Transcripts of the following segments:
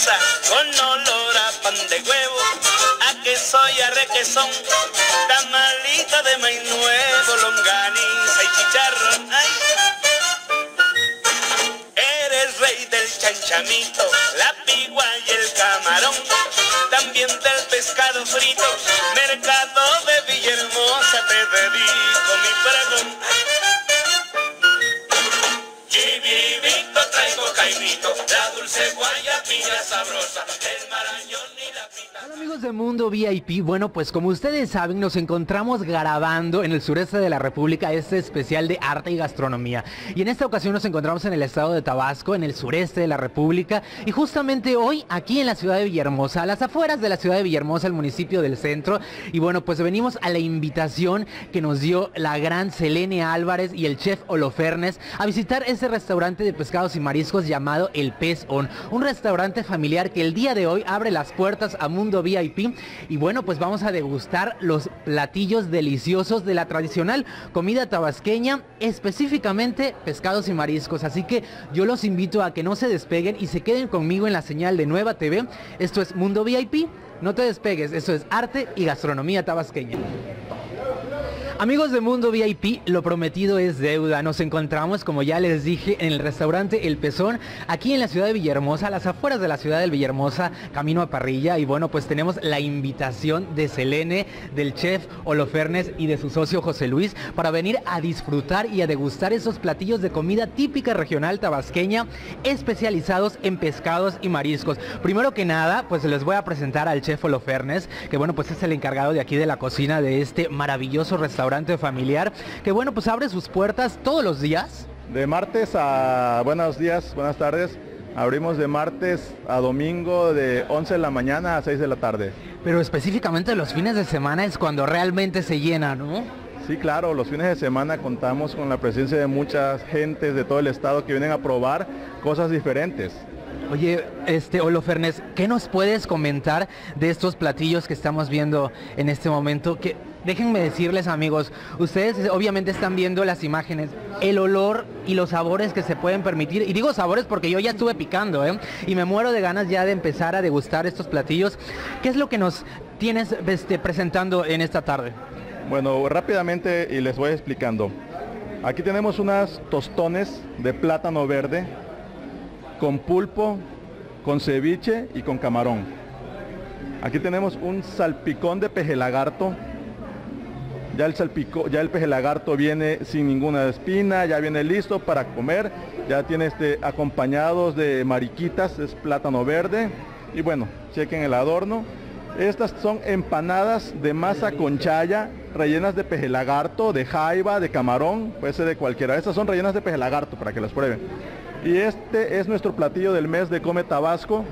pizza con olor a pan de huevo, a queso y a requesón, tamalito de maíz nuevo, longaniza y chicharrón. Ay. Eres rey del chanchamito, la pigua y el camarón, también del pescado frito, mercado de Villahermosa te dedico mi pregón. Chivivito traigo caimito, la dulce guayapilla sabrosa, el marañón y la pita. Hola amigos de Mundo VIP, bueno pues como ustedes saben nos encontramos grabando en el sureste de la República este especial de arte y gastronomía. Y en esta ocasión nos encontramos en el estado de Tabasco, en el sureste de la República. Y justamente hoy aquí en la ciudad de Villahermosa, a las afueras de la ciudad de Villahermosa, el municipio del centro. Y bueno pues venimos a la invitación que nos dio la gran Selene Álvarez y el chef Holofernes a visitar ese restaurante de pescados y mariscos llamado El Pezón. Un restaurante familiar que el día de hoy abre las puertas a Mundo VIP. Y bueno, pues vamos a degustar los platillos deliciosos de la tradicional comida tabasqueña, específicamente pescados y mariscos. Así que yo los invito a que no se despeguen y se queden conmigo en la señal de Nueva TV. Esto es Mundo VIP, no te despegues, esto es arte y gastronomía tabasqueña. Amigos de Mundo VIP, lo prometido es deuda. Nos encontramos, como ya les dije, en el restaurante El Pezón, aquí en la ciudad de Villahermosa, a las afueras de la ciudad de Villahermosa, camino a Parrilla. Y bueno, pues tenemos la invitación de Selene, del chef Holofernes y de su socio José Luis, para venir a disfrutar y a degustar esos platillos de comida típica regional tabasqueña, especializados en pescados y mariscos. Primero que nada, pues les voy a presentar al chef Holofernes, que bueno, pues es el encargado de aquí de la cocina de este maravilloso restaurante familiar, que bueno, pues abre sus puertas todos los días. De martes a buenos días, buenas tardes. Abrimos de martes a domingo de 11 de la mañana a 6 de la tarde. Pero específicamente los fines de semana es cuando realmente se llena, ¿no? Sí, claro, los fines de semana contamos con la presencia de muchas gentes de todo el estado que vienen a probar cosas diferentes. Oye, Holofernes, ¿qué nos puedes comentar de estos platillos que estamos viendo en este momento? Que déjenme decirles, amigos, ustedes obviamente están viendo las imágenes, el olor y los sabores que se pueden permitir. Y digo sabores porque yo ya estuve picando, y me muero de ganas ya de empezar a degustar estos platillos. ¿Qué es lo que nos tienes presentando en esta tarde? Bueno, rápidamente y les voy explicando. Aquí tenemos unas tostones de plátano verde con pulpo, con ceviche y con camarón. Aquí tenemos un salpicón de peje lagarto. Ya el peje lagarto viene sin ninguna espina, ya viene listo para comer. Ya tiene acompañados de mariquitas, es plátano verde. Y bueno, chequen el adorno. Estas son empanadas de masa con chaya, rellenas de peje lagarto, de jaiba, de camarón, puede ser de cualquiera. Estas son rellenas de peje lagarto para que las prueben. Y este es nuestro platillo del mes de Come Tabasco.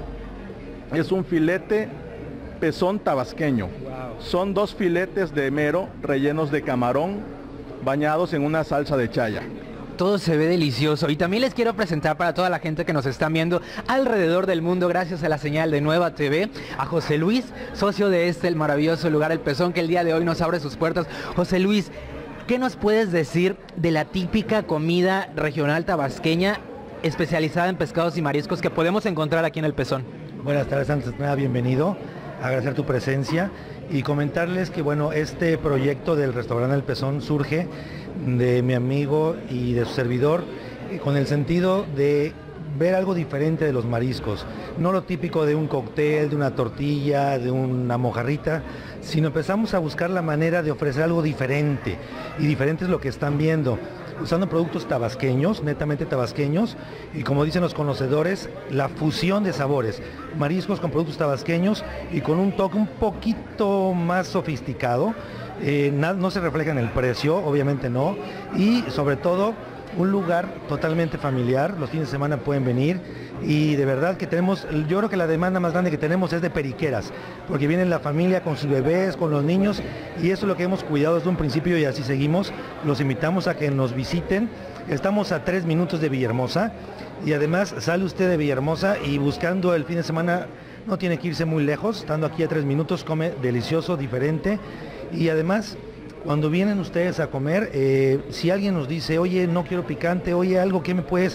Es un filete pezón tabasqueño. Wow. Son 2 filetes de mero rellenos de camarón, bañados en una salsa de chaya. Todo se ve delicioso. Y también les quiero presentar para toda la gente que nos está viendo alrededor del mundo, gracias a la señal de Nueva TV, a José Luis, socio de el maravilloso lugar El Pezón, que el día de hoy nos abre sus puertas. José Luis, ¿qué nos puedes decir de la típica comida regional tabasqueña especializada en pescados y mariscos que podemos encontrar aquí en El Pezón? Buenas tardes, antes de nada, bienvenido, agradecer tu presencia y comentarles que bueno, este proyecto del restaurante El Pezón surge de mi amigo y de su servidor con el sentido de ver algo diferente de los mariscos, no lo típico de un cóctel, de una tortilla, de una mojarrita, sino empezamos a buscar la manera de ofrecer algo diferente, y diferente es lo que están viendo, usando productos tabasqueños, netamente tabasqueños, y como dicen los conocedores, la fusión de sabores, mariscos con productos tabasqueños y con un toque un poquito más sofisticado. No se refleja en el precio, obviamente no, y sobre todo un lugar totalmente familiar. Los fines de semana pueden venir y de verdad que tenemos, yo creo que la demanda más grande que tenemos es de periqueras, porque viene la familia con sus bebés, con los niños, y eso es lo que hemos cuidado desde un principio y así seguimos. Los invitamos a que nos visiten. Estamos a 3 minutos de Villahermosa y además sale usted de Villahermosa y buscando el fin de semana no tiene que irse muy lejos, estando aquí a 3 minutos come delicioso, diferente. Y además, cuando vienen ustedes a comer, si alguien nos dice, oye, no quiero picante, oye, algo que me puedes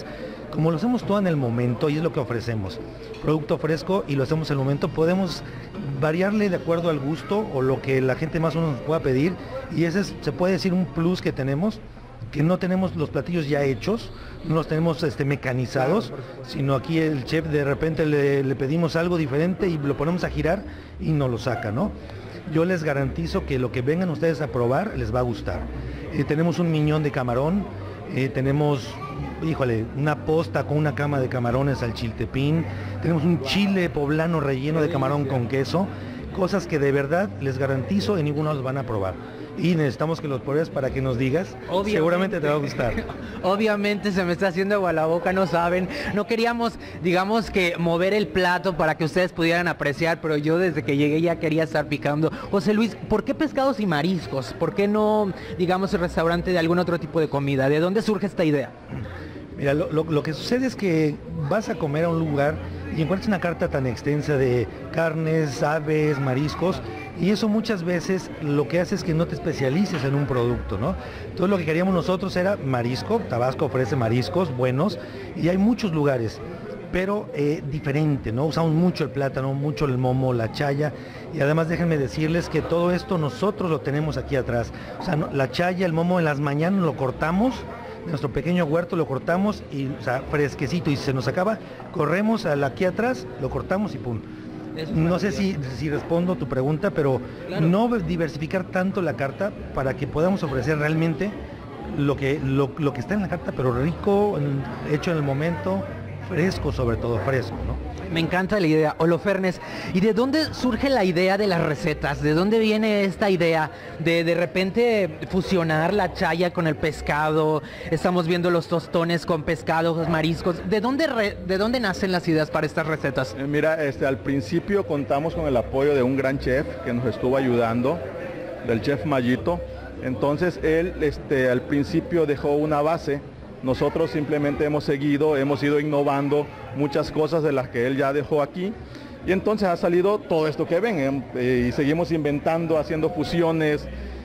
como lo hacemos todo en el momento y es lo que ofrecemos, producto fresco y lo hacemos en el momento, podemos variarle de acuerdo al gusto o lo que la gente más o menos nos pueda pedir, y ese es, se puede decir, un plus que tenemos, que no tenemos los platillos ya hechos, no los tenemos mecanizados, sino aquí el chef de repente le pedimos algo diferente y lo ponemos a girar y nos lo saca, ¿no? Yo les garantizo que lo que vengan ustedes a probar les va a gustar. Tenemos un miñón de camarón, tenemos, híjole, una posta con una cama de camarones al chiltepín, tenemos un chile poblano relleno de camarón con queso, cosas que de verdad les garantizo en ninguno los van a probar. Y necesitamos que los pruebes para que nos digas. Obviamente. Seguramente te va a gustar. Obviamente se me está haciendo agua la boca, no saben. No queríamos, digamos, que mover el plato para que ustedes pudieran apreciar, pero yo desde que llegué ya quería estar picando. José Luis, ¿por qué pescados y mariscos? ¿Por qué no, digamos, el restaurante de algún otro tipo de comida? ¿De dónde surge esta idea? Mira, lo que sucede es que vas a comer a un lugar y encuentras una carta tan extensa de carnes, aves, mariscos, y eso muchas veces lo que hace es que no te especialices en un producto, ¿no? Entonces lo que queríamos nosotros era marisco. Tabasco ofrece mariscos buenos y hay muchos lugares, pero diferente, ¿no? Usamos mucho el plátano, mucho el momo, la chaya, y además déjenme decirles que todo esto nosotros lo tenemos aquí atrás. O sea, la chaya, el momo en las mañanas lo cortamos, nuestro pequeño huerto lo cortamos y, o sea, fresquecito, y si se nos acaba, corremos aquí atrás, lo cortamos y pum. No sé si respondo tu pregunta, pero claro, no diversificar tanto la carta para que podamos ofrecer realmente lo que está en la carta, pero rico, hecho en el momento, fresco, sobre todo fresco, ¿no? Me encanta la idea. Holofernes, ¿y de dónde surge la idea de las recetas? ¿De dónde viene esta idea de repente fusionar la chaya con el pescado? Estamos viendo los tostones con pescado, los mariscos. ¿De dónde nacen las ideas para estas recetas? Mira, al principio contamos con el apoyo de un gran chef que nos estuvo ayudando, del chef Mayito. Entonces él al principio dejó una base. Nosotros simplemente hemos ido innovando muchas cosas de las que él ya dejó aquí, y entonces ha salido todo esto que ven, y seguimos inventando, haciendo fusiones,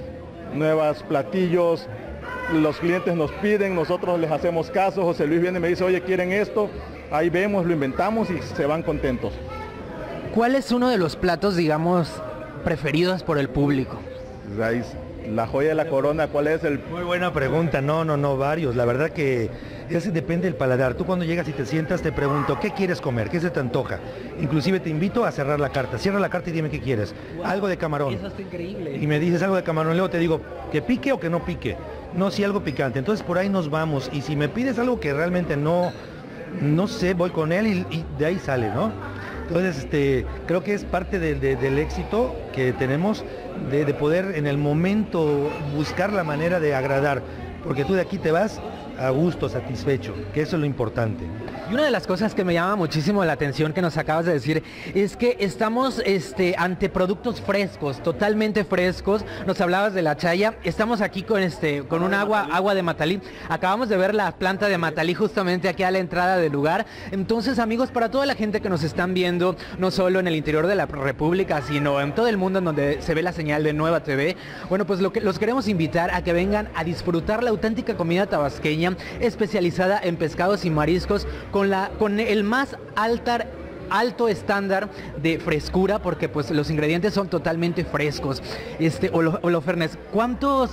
nuevos platillos. Los clientes nos piden, nosotros les hacemos caso. José Luis viene y me dice, oye, ¿quieren esto? Ahí vemos, lo inventamos y se van contentos. ¿Cuál es uno de los platos, digamos, preferidos por el público? La joya de la corona, ¿cuál es el...? Muy buena pregunta. No, varios. La verdad que eso depende del paladar. Tú cuando llegas y te sientas te pregunto, ¿qué quieres comer? ¿Qué se te antoja? Inclusive te invito a cerrar la carta. Cierra la carta y dime qué quieres. Wow, algo de camarón. Eso está increíble. Y me dices algo de camarón, luego te digo, ¿que pique o que no pique? No, sí, algo picante. Entonces por ahí nos vamos. Y si me pides algo que realmente no sé, voy con él y de ahí sale, ¿no? Entonces, creo que es parte del éxito que tenemos de poder en el momento buscar la manera de agradar, porque tú de aquí te vas a gusto, satisfecho, que eso es lo importante. Y una de las cosas que me llama muchísimo la atención que nos acabas de decir es que estamos ante productos frescos, totalmente frescos. Nos hablabas de la chaya, estamos aquí con un agua de Matalí. Acabamos de ver la planta de Matalí justamente aquí a la entrada del lugar. Entonces, amigos, para toda la gente que nos están viendo, no solo en el interior de la República, sino en todo el mundo en donde se ve la señal de Nueva TV, bueno, pues los queremos invitar a que vengan a disfrutar la auténtica comida tabasqueña, especializada en pescados y mariscos, con el más alto estándar de frescura, porque pues los ingredientes son totalmente frescos. Holofernes, ¿cuántos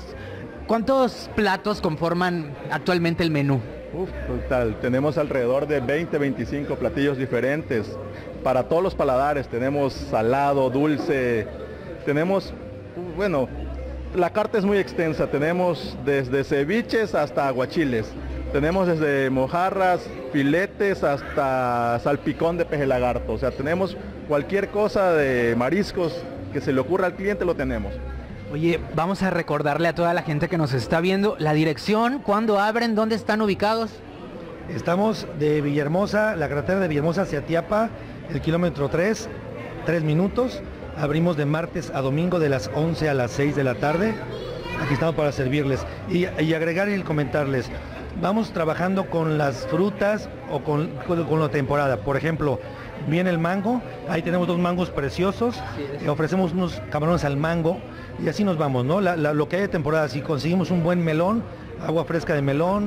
platos conforman actualmente el menú? Total, tenemos alrededor de 20-25 platillos diferentes para todos los paladares. Tenemos salado, dulce, tenemos, bueno, la carta es muy extensa. Tenemos desde ceviches hasta aguachiles. Tenemos desde mojarras, filetes, hasta salpicón de peje lagarto. O sea, tenemos cualquier cosa de mariscos que se le ocurra al cliente, lo tenemos. Oye, vamos a recordarle a toda la gente que nos está viendo la dirección, cuándo abren, dónde están ubicados. Estamos de Villahermosa, la carretera de Villahermosa hacia Tiapa, el kilómetro 3 minutos. Abrimos de martes a domingo de las 11 a las 6 de la tarde. Aquí estamos para servirles. Y agregar y comentarles, vamos trabajando con las frutas o con la temporada. Por ejemplo, viene el mango, ahí tenemos 2 mangos preciosos, ofrecemos unos camarones al mango y así nos vamos, ¿no? Lo que hay de temporada, si conseguimos un buen melón, agua fresca de melón,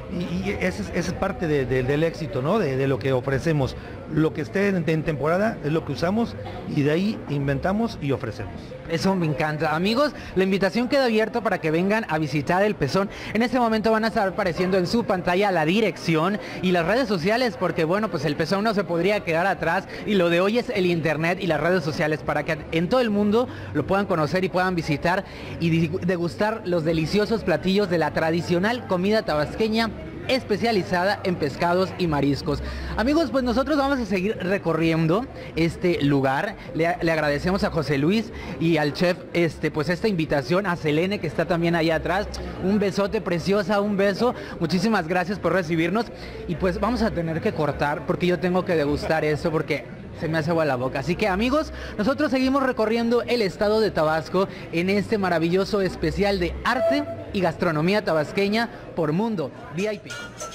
Y esa es parte del éxito, ¿no? De lo que ofrecemos. Lo que esté en temporada es lo que usamos y de ahí inventamos y ofrecemos. Eso me encanta. Amigos, la invitación queda abierta para que vengan a visitar el Pezón. En este momento van a estar apareciendo en su pantalla la dirección y las redes sociales, porque bueno, pues el Pezón no se podría quedar atrás y lo de hoy es el internet y las redes sociales para que en todo el mundo lo puedan conocer y puedan visitar y degustar los deliciosos platillos de la tradicional comida tabasqueña especializada en pescados y mariscos. Amigos, pues nosotros vamos a seguir recorriendo este lugar. Le agradecemos a José Luis y al chef pues esta invitación, a Selene que está también allá atrás. Un besote, preciosa, un beso. Muchísimas gracias por recibirnos y pues vamos a tener que cortar porque yo tengo que degustar esto porque se me hace agua la boca. Así que amigos, nosotros seguimos recorriendo el estado de Tabasco en este maravilloso especial de arte y gastronomía tabasqueña por Mundo VIP.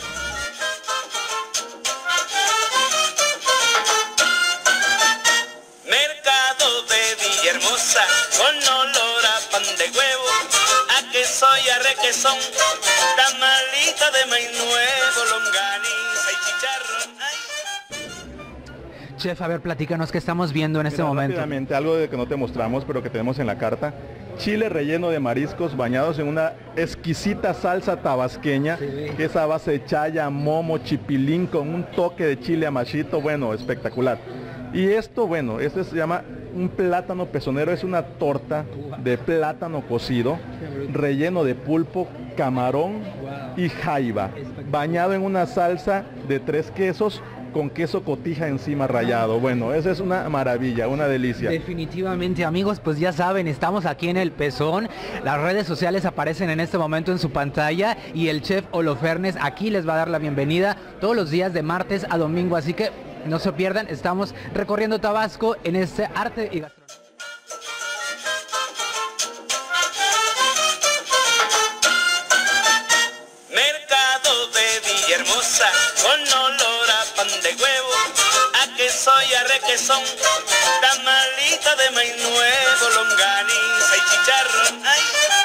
Mercado de Villahermosa, con olor a pan de huevo, a queso y a requesón, tamalita de maíz nuevo, longaniza y chicharrón. Ay. Chef, a ver, platícanos qué estamos viendo en este momento. Rápidamente, algo de que no te mostramos, pero que tenemos en la carta. Chile relleno de mariscos bañados en una exquisita salsa tabasqueña, que es a base de chaya, momo, chipilín, con un toque de chile amachito, bueno, espectacular. Y esto, bueno, este se llama un plátano pezonero, es una torta de plátano cocido, relleno de pulpo, camarón y jaiba, bañado en una salsa de 3 quesos, con queso cotija encima rallado. Bueno, esa es una maravilla, una delicia. Definitivamente, amigos, pues ya saben, estamos aquí en el Pezón. Las redes sociales aparecen en este momento en su pantalla y el chef Holofernes aquí les va a dar la bienvenida todos los días de martes a domingo, así que no se pierdan, estamos recorriendo Tabasco en este arte y gastronomía. Mercado de Villahermosa, con olor a pan de huevo, a queso y a requesón, tamalita de maíz nuevo, longaniza y chicharrón. Ay.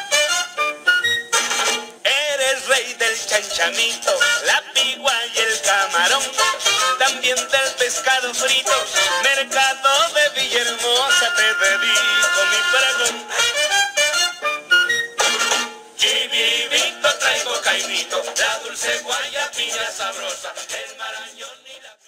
Eres rey del chanchamito, la pigua y el camarón, también del pescado frito. Mercado de Villahermosa, te dedico mi pregón. Chivivito traigo caimito, la dulce guayapilla sabrosa, el marañón y la...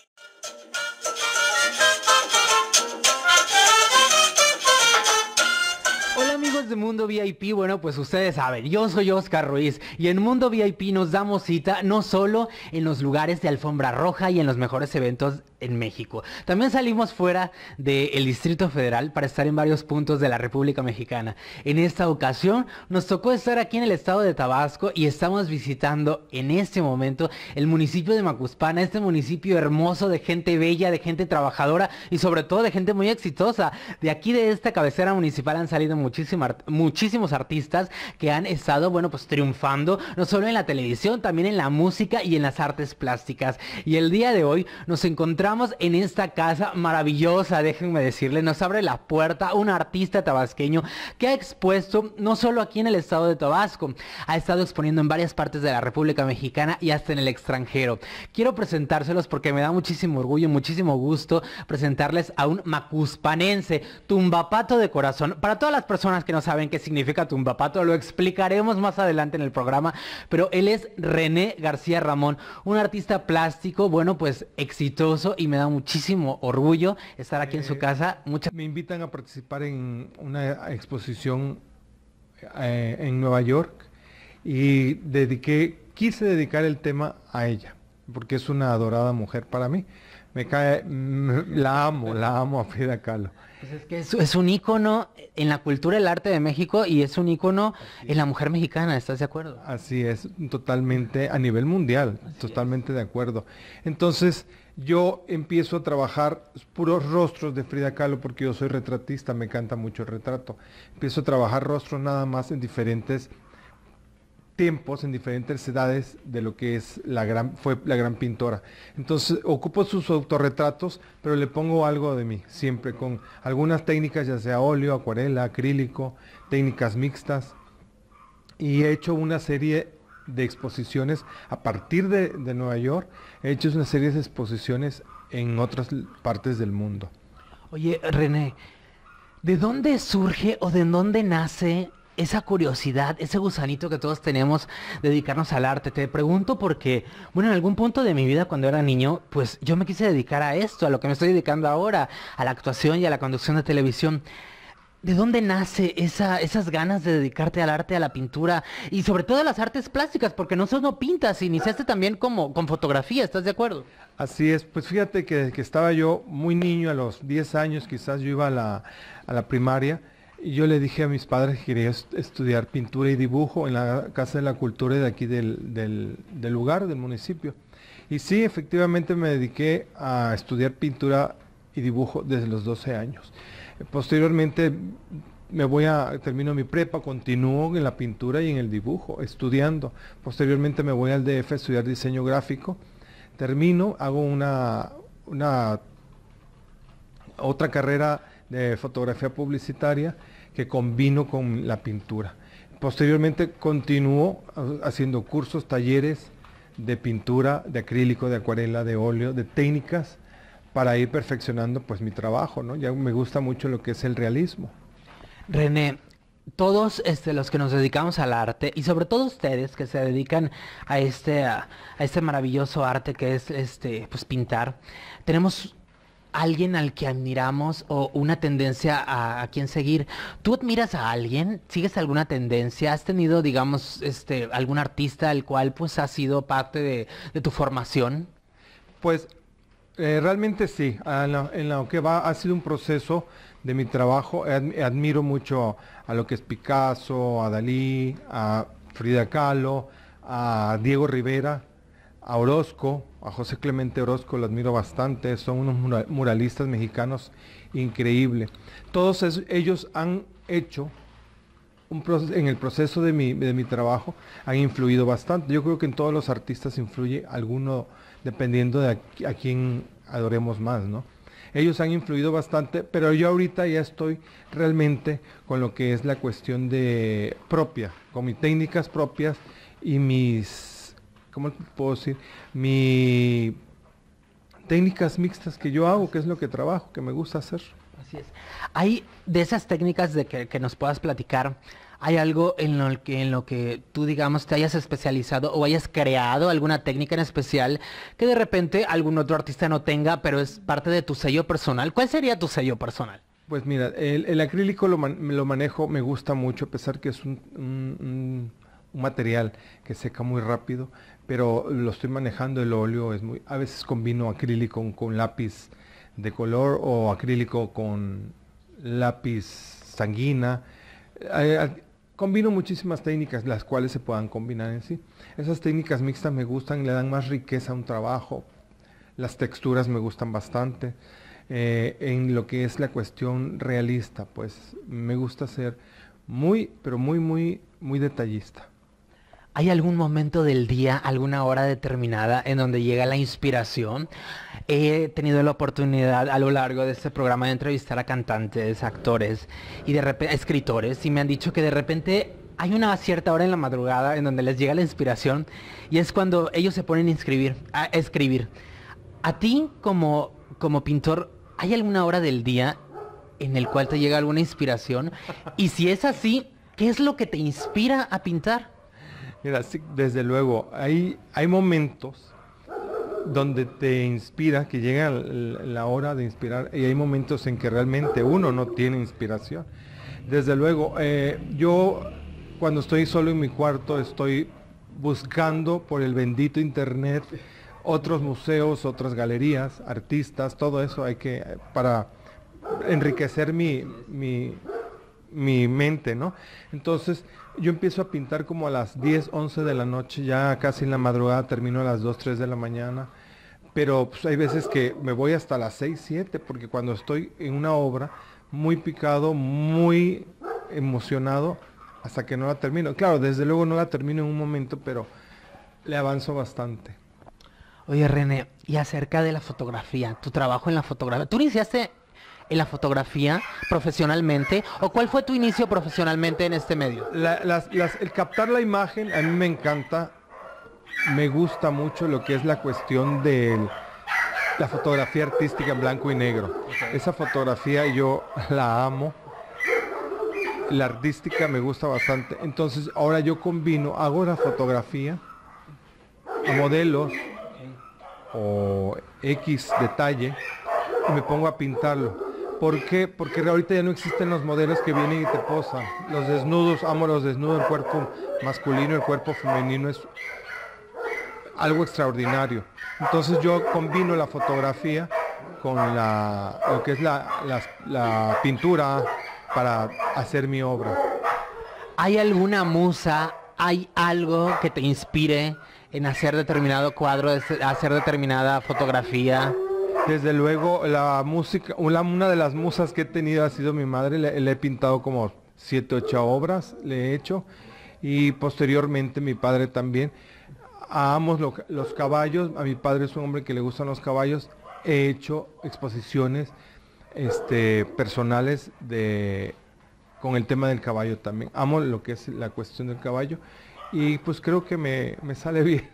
Hola amigos de Mundo VIP, bueno pues ustedes saben, yo soy Oscar Ruiz y en Mundo VIP nos damos cita no solo en los lugares de alfombra roja y en los mejores eventos en México. También salimos fuera del Distrito Federal para estar en varios puntos de la República Mexicana. En esta ocasión nos tocó estar aquí en el estado de Tabasco y estamos visitando en este momento el municipio de Macuspana, este municipio hermoso de gente bella, de gente trabajadora y sobre todo de gente muy exitosa. De aquí de esta cabecera municipal han salido muchísimos artistas que han estado, bueno, pues triunfando, no solo en la televisión, también en la música y en las artes plásticas. Y el día de hoy nos encontramos en esta casa maravillosa, déjenme decirle, nos abre la puerta un artista tabasqueño que ha expuesto no solo aquí en el estado de Tabasco, ha estado exponiendo en varias partes de la República Mexicana y hasta en el extranjero. Quiero presentárselos porque me da muchísimo orgullo, muchísimo gusto presentarles a un macuspanense, tumbapato de corazón. Para todas las personas que no saben qué significa tumbapato, lo explicaremos más adelante en el programa, pero él es René García Ramón, un artista plástico, bueno, pues exitoso, y me da muchísimo orgullo estar aquí en su casa. Me invitan a participar en una exposición en Nueva York y quise dedicar el tema a ella, porque es una adorada mujer para mí. La amo a Frida Kahlo. Pues es que es un ícono en la cultura del arte de México y es un ícono en la mujer mexicana, ¿estás de acuerdo? Así es, totalmente a nivel mundial, totalmente de acuerdo. Entonces yo empiezo a trabajar puros rostros de Frida Kahlo porque yo soy retratista, me encanta mucho el retrato. Empiezo a trabajar rostros nada más en diferentes tiempos, en diferentes edades de lo que fue la gran pintora. Entonces ocupo sus autorretratos, pero le pongo algo de mí, siempre con algunas técnicas, ya sea óleo, acuarela, acrílico, técnicas mixtas. Y he hecho una serie de exposiciones a partir de Nueva York. He hecho una serie de exposiciones en otras partes del mundo. Oye, René, ¿de dónde surge o de dónde nace esa curiosidad, ese gusanito que todos tenemos de dedicarnos al arte? Te pregunto porque, bueno, en algún punto de mi vida cuando era niño, pues yo me quise dedicar a esto, a lo que me estoy dedicando ahora, a la actuación y a la conducción de televisión. ¿De dónde nace esas ganas de dedicarte al arte, a la pintura y sobre todo a las artes plásticas? Porque no solo pintas, iniciaste también como con fotografía, ¿estás de acuerdo? Así es, pues fíjate que estaba yo muy niño, a los 10 años quizás yo iba a la primaria, y yo le dije a mis padres que quería estudiar pintura y dibujo en la Casa de la Cultura de aquí del lugar, del municipio. Y sí, efectivamente me dediqué a estudiar pintura y dibujo desde los 12 años. Posteriormente termino mi prepa, continúo en la pintura y en el dibujo, estudiando. Posteriormente me voy al DF a estudiar diseño gráfico. Termino, hago una otra carrera de fotografía publicitaria que combino con la pintura. Posteriormente continúo haciendo cursos, talleres de pintura, de acrílico, de acuarela, de óleo, de técnicas, para ir perfeccionando pues mi trabajo, ¿no? Ya me gusta mucho lo que es el realismo. René, todos los que nos dedicamos al arte, y sobre todo ustedes que se dedican a este maravilloso arte que es pues pintar, tenemos alguien al que admiramos o una tendencia a quien seguir. ¿Tú admiras a alguien? ¿Sigues alguna tendencia? ¿Has tenido, digamos, algún artista al cual pues ha sido parte de tu formación? Pues realmente sí, en lo que va ha sido un proceso de mi trabajo. Admiro mucho a lo que es Picasso, a Dalí, a Frida Kahlo, a Diego Rivera, a Orozco, a José Clemente Orozco, lo admiro bastante, son unos muralistas mexicanos increíbles. Todos ellos han hecho en el proceso de mi trabajo, han influido bastante. Yo creo que en todos los artistas influye alguno, dependiendo de a quién adoremos más, ¿no? Ellos han influido bastante, pero yo ahorita ya estoy realmente con lo que es la cuestión de propia, con mis técnicas propias y mis, ¿cómo puedo decir? Mis técnicas mixtas que yo hago, que es lo que trabajo, que me gusta hacer. Así es. Hay de esas técnicas de que nos puedas platicar, ¿hay algo en lo que tú, digamos, te hayas especializado o hayas creado alguna técnica en especial que de repente algún otro artista no tenga, pero es parte de tu sello personal? ¿Cuál sería tu sello personal? Pues mira, el acrílico lo manejo, me gusta mucho, a pesar que es un material que seca muy rápido, pero lo estoy manejando. El óleo a veces combino acrílico con lápiz de color o acrílico con lápiz sanguina. Combino muchísimas técnicas, las cuales se puedan combinar en sí. Esas técnicas mixtas me gustan, le dan más riqueza a un trabajo. Las texturas me gustan bastante. En lo que es la cuestión realista, pues me gusta ser pero muy detallista. ¿Hay algún momento del día, alguna hora determinada en donde llega la inspiración? He tenido la oportunidad a lo largo de este programa de entrevistar a cantantes, actores y escritores, y me han dicho que de repente hay una cierta hora en la madrugada en donde les llega la inspiración y es cuando ellos se ponen a escribir. A ti como pintor, ¿hay alguna hora del día en el cual te llega alguna inspiración? Y si es así, ¿qué es lo que te inspira a pintar? Mira, sí, desde luego, hay momentos donde te inspira, que llega la hora de inspirar, y hay momentos en que realmente uno no tiene inspiración. Desde luego, yo cuando estoy solo en mi cuarto estoy buscando por el bendito internet otros museos, otras galerías, artistas, todo eso para enriquecer mi mente, ¿no? Entonces, yo empiezo a pintar como a las 10, 11 de la noche, ya casi en la madrugada, termino a las 2, 3 de la mañana, pero pues, hay veces que me voy hasta las 6, 7, porque cuando estoy en una obra, muy picado, muy emocionado, hasta que no la termino. Claro, desde luego no la termino en un momento, pero le avanzo bastante. Oye, René, y acerca de la fotografía, tu trabajo en la fotografía, tú iniciaste en la fotografía profesionalmente? ¿O cuál fue tu inicio profesionalmente en este medio? El captar la imagen a mí me encanta, me gusta mucho lo que es la cuestión de la fotografía artística en blanco y negro. Esa fotografía yo la amo, la artística me gusta bastante. Entonces ahora yo combino, hago la fotografía a modelos o X detalle y me pongo a pintarlo. ¿Por qué? Porque ahorita ya no existen los modelos que vienen y te posan. Los desnudos, amo los desnudos, el cuerpo masculino, el cuerpo femenino es algo extraordinario. Entonces yo combino la fotografía con lo que es la pintura para hacer mi obra. ¿Hay alguna musa, hay algo que te inspire en hacer determinado cuadro, hacer determinada fotografía? Desde luego, la música, una de las musas que he tenido ha sido mi madre. Le he pintado como 7, 8 obras, le he hecho, y posteriormente mi padre también. Amo los caballos, a mi padre es un hombre que le gustan los caballos. He hecho exposiciones personales con el tema del caballo también. Amo lo que es la cuestión del caballo y pues creo que me sale bien.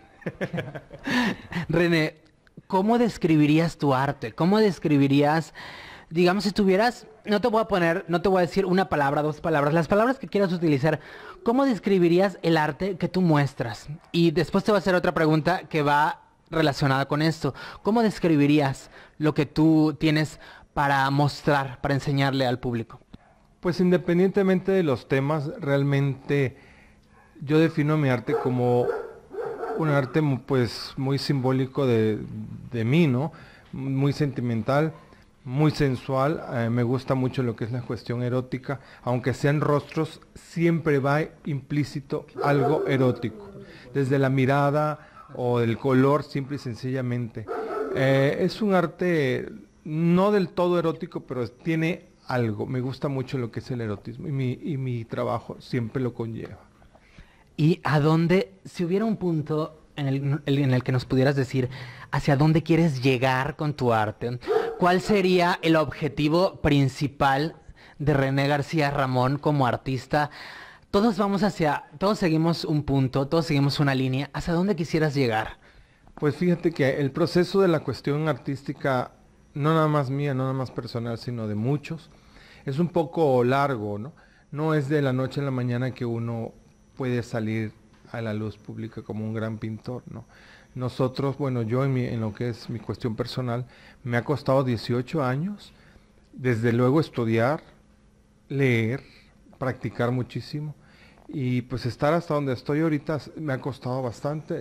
René, ¿cómo describirías tu arte? ¿Cómo describirías, digamos, si tuvieras, no te voy a decir una palabra, 2 palabras, las palabras que quieras utilizar, ¿cómo describirías el arte que tú muestras? Y después te voy a hacer otra pregunta que va relacionada con esto. ¿Cómo describirías lo que tú tienes para mostrar, para enseñarle al público? Pues independientemente de los temas, realmente yo defino mi arte como un arte pues muy simbólico de mí, ¿no? Muy sentimental, muy sensual. Me gusta mucho lo que es la cuestión erótica, aunque sean rostros, siempre va implícito algo erótico, desde la mirada o el color, simple y sencillamente. Es un arte no del todo erótico, pero tiene algo. Me gusta mucho lo que es el erotismo y mi trabajo siempre lo conlleva. ¿Y a dónde, si hubiera un punto en el que nos pudieras decir hacia dónde quieres llegar con tu arte, cuál sería el objetivo principal de René García Ramón como artista? Todos seguimos un punto, todos seguimos una línea. ¿Hacia dónde quisieras llegar? Pues fíjate que el proceso de la cuestión artística, no nada más mía, no nada más personal, sino de muchos, es un poco largo, ¿no? No es de la noche a la mañana que uno puede salir a la luz pública como un gran pintor, ¿no? Nosotros, bueno, yo en lo que es mi cuestión personal, me ha costado 18 años, desde luego estudiar, leer, practicar muchísimo, y pues estar hasta donde estoy ahorita me ha costado bastante.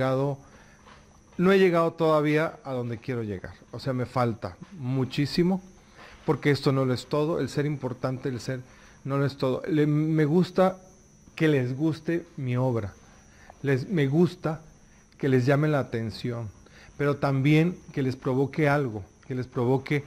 No he llegado todavía a donde quiero llegar, o sea, me falta muchísimo, porque esto no lo es todo, el ser importante, el ser no lo es todo. Me gusta que les guste mi obra, me gusta que les llame la atención, pero también que les provoque algo, que les provoque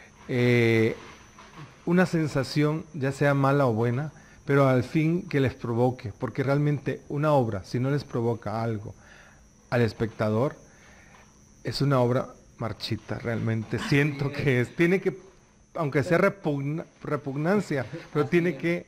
una sensación, ya sea mala o buena, pero al fin que les provoque, porque realmente una obra, si no les provoca algo al espectador, es una obra marchita, realmente. Siento que tiene que, aunque sea repugnancia, pero tiene que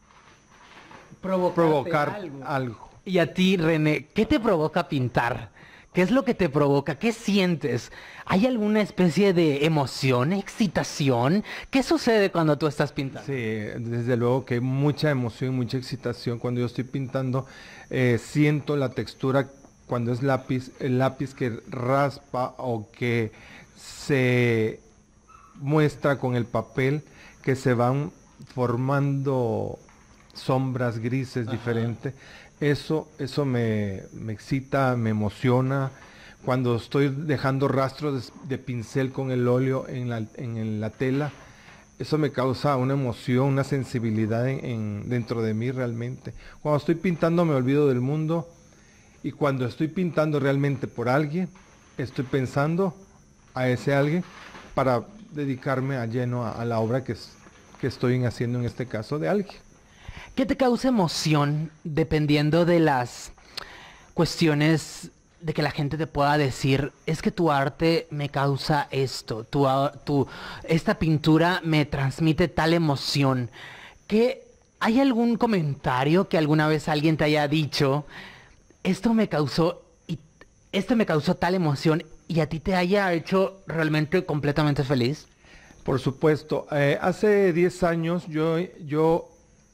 provocar algo. Y a ti, René, ¿qué te provoca pintar? ¿Qué es lo que te provoca? ¿Qué sientes? ¿Hay alguna especie de emoción, excitación? ¿Qué sucede cuando tú estás pintando? Sí, desde luego que hay mucha emoción, mucha excitación. Cuando yo estoy pintando, siento la textura cuando es lápiz, el lápiz que raspa o que se muestra con el papel, que se van formando sombras grises diferentes. Eso me excita, me emociona. Cuando estoy dejando rastros de pincel con el óleo en la tela, eso me causa una emoción, una sensibilidad dentro de mí realmente. Cuando estoy pintando me olvido del mundo, y cuando estoy pintando realmente por alguien, estoy pensando a ese alguien para dedicarme a lleno a la obra que estoy haciendo, en este caso de alguien. ¿Qué te causa emoción dependiendo de las cuestiones de que la gente te pueda decir, es que tu arte me causa esto, esta pintura me transmite tal emoción? ¿Hay algún comentario que alguna vez alguien te haya dicho, esto me causó tal emoción, y a ti te haya hecho realmente completamente feliz? Por supuesto. Hace 10 años yo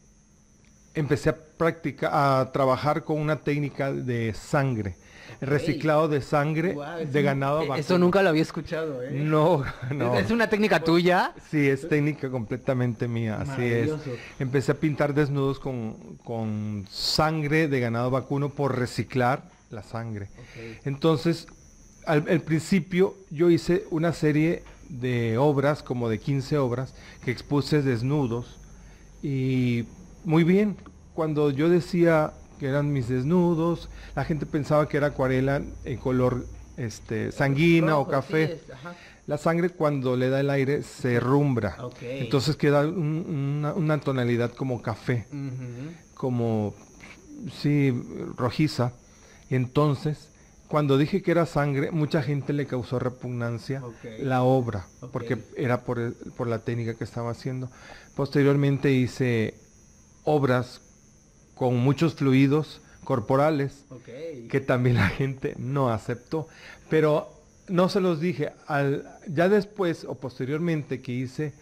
empecé a trabajar con una técnica de sangre, reciclado de sangre de ganado vacuno. Eso nunca lo había escuchado, ¿eh? No. ¿Es una técnica tuya? Sí, es técnica completamente mía, así es. Empecé a pintar desnudos con sangre de ganado vacuno por reciclar la sangre. Entonces, al principio yo hice una serie de obras, como de 15 obras, que expuse desnudos, y muy bien, cuando yo decía que eran mis desnudos, la gente pensaba que era acuarela en color sanguina o café. La sangre, cuando le da el aire, se herrumbra, entonces queda una tonalidad como café, como, sí, rojiza. Entonces, cuando dije que era sangre, mucha gente le causó repugnancia la obra, porque era por la técnica que estaba haciendo. Posteriormente hice obras con muchos fluidos corporales, que también la gente no aceptó, pero no se los dije. Ya después o posteriormente que hice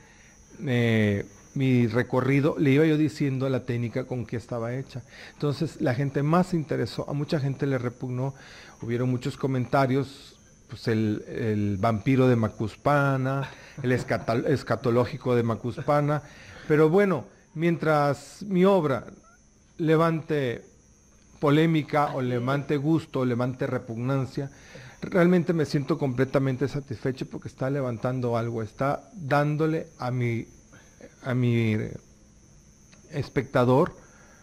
mi recorrido, le iba yo diciendo la técnica con que estaba hecha. Entonces la gente más se interesó, a mucha gente le repugnó, hubieron muchos comentarios, pues el vampiro de Macuspana, el escatológico de Macuspana, pero bueno, mientras mi obra levante polémica o levante gusto o levante repugnancia, realmente me siento completamente satisfecho, porque está levantando algo, está dándole a mi espectador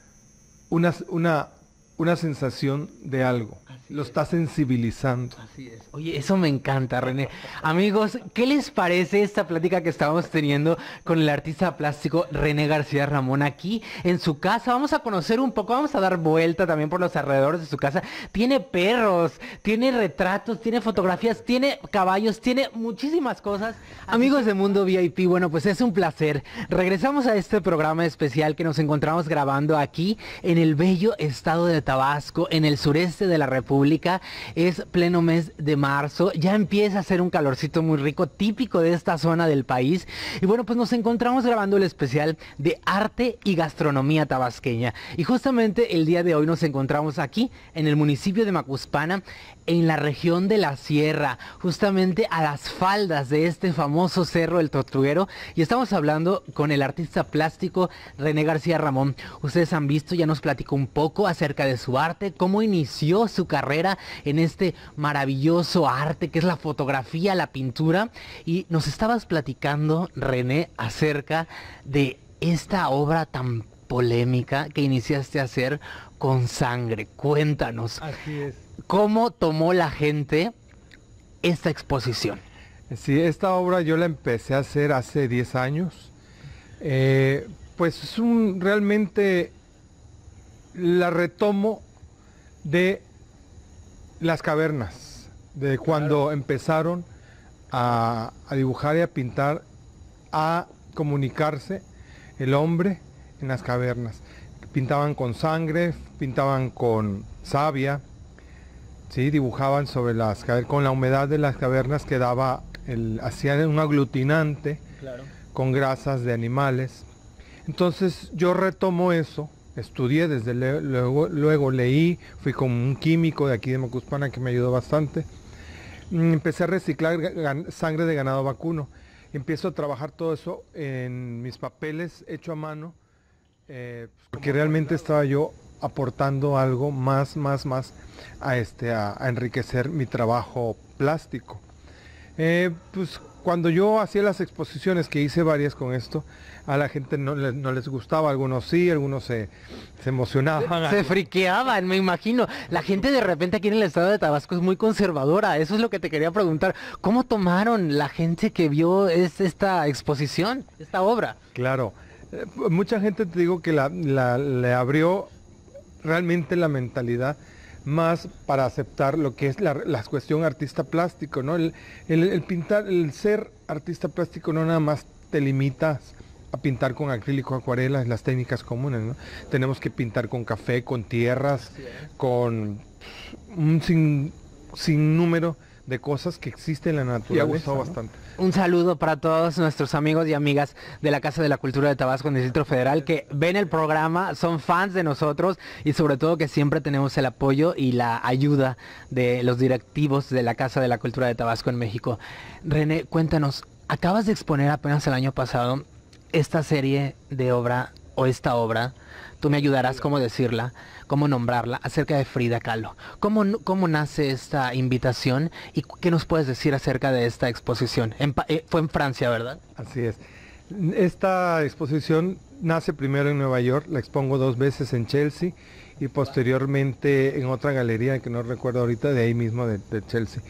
una sensación de algo. Lo está sensibilizando. Así es. Oye, eso me encanta, René. Amigos, ¿qué les parece esta plática que estamos teniendo con el artista plástico René García Ramón aquí en su casa? Vamos a conocer un poco, vamos a dar vuelta también por los alrededores de su casa. Tiene perros, tiene retratos, tiene fotografías, tiene caballos, tiene muchísimas cosas. Amigos de Mundo VIP, bueno, pues es un placer. Regresamos a este programa especial que nos encontramos grabando aquí en el bello estado de Tabasco, en el sureste de la República. Es pleno mes de marzo, ya empieza a hacer un calorcito muy rico, típico de esta zona del país. Y bueno, pues nos encontramos grabando el especial de arte y gastronomía tabasqueña. Y justamente el día de hoy nos encontramos aquí, en el municipio de Macuspana, en la región de la Sierra, justamente a las faldas de este famoso cerro El Tortuguero, y estamos hablando con el artista plástico René García Ramón. Ustedes han visto, ya nos platicó un poco acerca de su arte, cómo inició su carrera en este maravilloso arte que es la fotografía, la pintura, y nos estabas platicando, René, acerca de esta obra tan polémica que iniciaste a hacer con sangre. Cuéntanos. Así es. ¿Cómo tomó la gente esta exposición? Sí, esta obra yo la empecé a hacer hace 10 años. Pues es realmente la retomo de las cavernas, de cuando empezaron a dibujar y a pintar, a comunicarse el hombre en las cavernas. Pintaban con sangre, pintaban con savia, ¿sí? Dibujaban sobre las cavernas, con la humedad de las cavernas quedaba, hacían un aglutinante, claro, con grasas de animales. Entonces yo retomo eso, estudié, desde luego leí, fui con un químico de aquí de Macuspana que me ayudó bastante. Empecé a reciclar sangre de ganado vacuno. Empiezo a trabajar todo eso en mis papeles hecho a mano, porque realmente estaba yo aportando algo más a enriquecer mi trabajo plástico. Pues cuando yo hacía las exposiciones, que hice varias con esto, a la gente no les gustaba, algunos sí, algunos se emocionaban. Se friqueaban, me imagino. La gente de repente aquí en el estado de Tabasco es muy conservadora, eso es lo que te quería preguntar. ¿Cómo tomaron la gente que vio esta exposición, esta obra? Claro, mucha gente, te digo, que le abrió realmente la mentalidad, más para aceptar lo que es la cuestión artista plástico, ¿no? El pintar, el ser artista plástico no nada más te limitas a pintar con acrílico, acuarelas, las técnicas comunes, ¿no? Tenemos que pintar con café, con tierras, con un sinnúmero de cosas que existen en la naturaleza. Y ha gustado, ¿no?, bastante. Un saludo para todos nuestros amigos y amigas de la Casa de la Cultura de Tabasco en el Distrito Federal que ven el programa, son fans de nosotros y sobre todo que siempre tenemos el apoyo y la ayuda de los directivos de la Casa de la Cultura de Tabasco en México. René, cuéntanos, acabas de exponer apenas el año pasado esta serie de obra o esta obra, tú me ayudarás cómo decirla, cómo nombrarla, acerca de Frida Kahlo. ¿Cómo nace esta invitación y qué nos puedes decir acerca de esta exposición? Fue en Francia, ¿verdad? Así es. Esta exposición nace primero en Nueva York, la expongo 2 veces en Chelsea y posteriormente en otra galería que no recuerdo ahorita, de ahí mismo de Chelsea.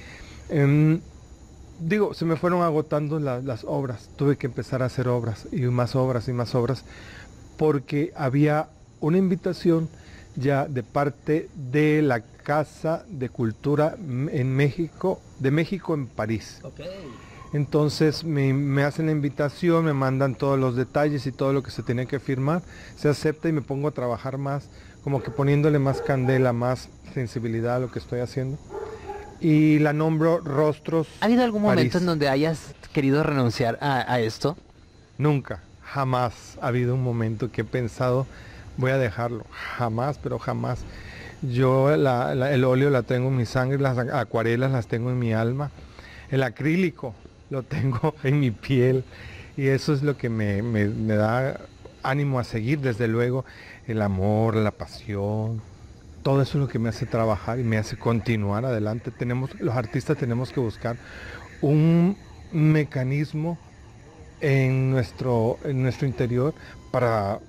Se me fueron agotando las obras, tuve que empezar a hacer obras y más obras y más obras, porque había una invitación ya de parte de la Casa de Cultura en México, de México en París. Okay. Entonces me hacen la invitación, me mandan todos los detalles y todo lo que se tenía que firmar, se acepta y me pongo a trabajar más, como que poniéndole más candela, más sensibilidad a lo que estoy haciendo. Y la nombro Rostros ¿Ha habido algún París. momento en donde hayas querido renunciar a esto? Nunca, jamás ha habido un momento que he pensado voy a dejarlo, jamás, pero jamás. Yo el óleo la tengo en mi sangre, las acuarelas las tengo en mi alma, el acrílico lo tengo en mi piel y eso es lo que me da ánimo a seguir, desde luego, el amor, la pasión, todo eso es lo que me hace trabajar y me hace continuar adelante. Los artistas tenemos que buscar un mecanismo en nuestro interior para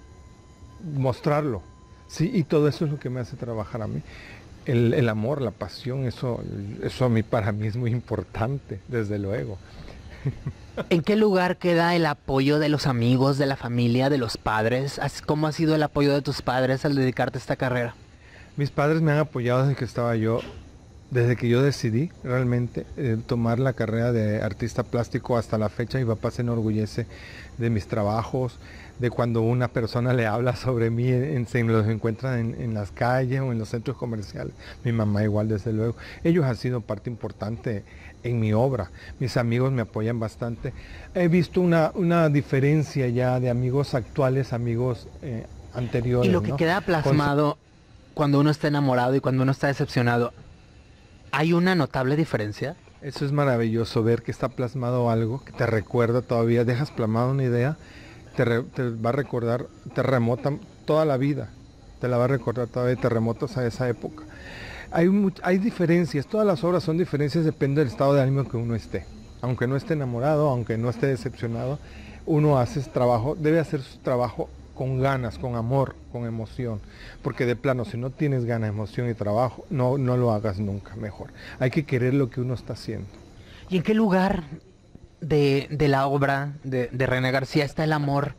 mostrarlo, sí, y todo eso es lo que me hace trabajar a mí. El amor, la pasión, eso para mí es muy importante, desde luego. ¿En qué lugar queda el apoyo de los amigos, de la familia, de los padres? ¿Cómo ha sido el apoyo de tus padres al dedicarte a esta carrera? Mis padres me han apoyado desde que yo decidí realmente tomar la carrera de artista plástico hasta la fecha. Mi papá se enorgullece de mis trabajos, de cuando una persona le habla sobre mí, se los encuentra en las calles o en los centros comerciales. Mi mamá igual, desde luego. Ellos han sido parte importante en mi obra. Mis amigos me apoyan bastante. He visto una diferencia ya de amigos actuales, amigos anteriores. Y lo que queda plasmado cuando uno está enamorado y cuando uno está decepcionado, ¿hay una notable diferencia? Eso es maravilloso, ver que está plasmado algo que te recuerda todavía, dejas plasmado una idea, te va a recordar, te remota toda la vida, te la va a recordar todavía, te remotas a esa época. Hay diferencias, todas las obras son diferencias, depende del estado de ánimo que uno esté. Aunque no esté enamorado, aunque no esté decepcionado, uno hace trabajo, debe hacer su trabajo con ganas, con amor, con emoción, porque de plano, si no tienes ganas, emoción y trabajo, no lo hagas nunca, mejor. Hay que querer lo que uno está haciendo. ¿Y en qué lugar de la obra de René García está el amor?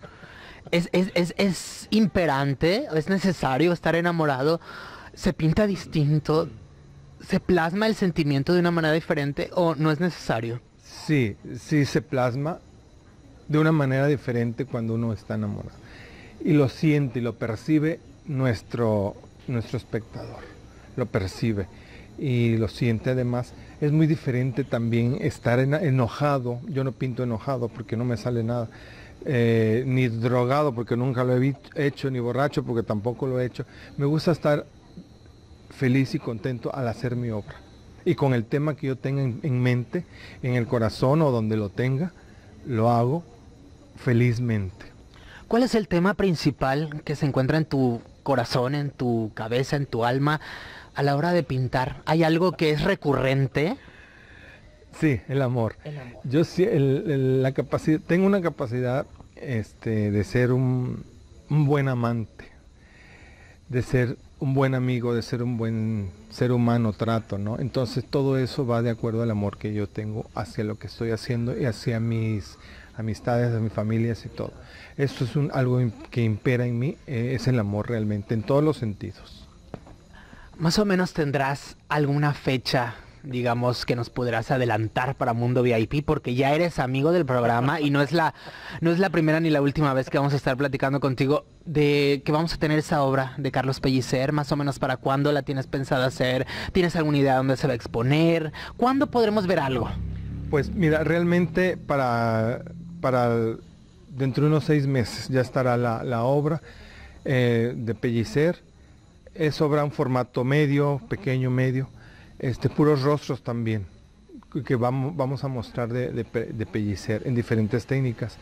¿Es imperante? ¿Es necesario estar enamorado? ¿Se pinta distinto? ¿Se plasma el sentimiento de una manera diferente o no es necesario? Sí se plasma de una manera diferente cuando uno está enamorado. Y lo siente y lo percibe nuestro espectador, lo percibe y lo siente. Además, es muy diferente también estar enojado. Yo no pinto enojado porque no me sale nada, ni drogado porque nunca lo he hecho, ni borracho porque tampoco lo he hecho. Me gusta estar feliz y contento al hacer mi obra. Y con el tema que yo tenga en mente, en el corazón o donde lo tenga, lo hago felizmente. ¿Cuál es el tema principal que se encuentra en tu corazón, en tu cabeza, en tu alma a la hora de pintar? ¿Hay algo que es recurrente? Sí, el amor. Yo sí, tengo una capacidad de ser un buen amante, de ser un buen amigo, de ser un buen ser humano, trato, ¿no? Entonces todo eso va de acuerdo al amor que yo tengo hacia lo que estoy haciendo y hacia mis amistades, a mis familias y todo. Esto es algo que impera en mí, es el amor realmente, en todos los sentidos. Más o menos tendrás alguna fecha, digamos, que nos podrás adelantar para Mundo VIP, porque ya eres amigo del programa y no es la primera ni la última vez que vamos a estar platicando contigo de que vamos a tener esa obra de Carlos Pellicer. Más o menos para cuándo la tienes pensada hacer, ¿tienes alguna idea de dónde se va a exponer? ¿Cuándo podremos ver algo? Pues mira, realmente para dentro de unos 6 meses ya estará la obra de Pellicer. Es obra en formato medio, pequeño, medio. Puros rostros también, que vamos a mostrar de Pellicer en diferentes técnicas.